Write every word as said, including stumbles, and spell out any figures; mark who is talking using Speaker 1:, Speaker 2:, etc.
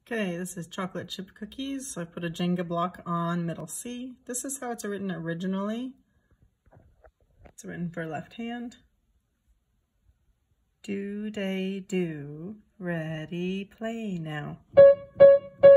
Speaker 1: Okay, this is chocolate chip cookies. So I put a Jenga block on middle C. This is how it's written originally. It's written for left hand. Do, day, do, ready, play now.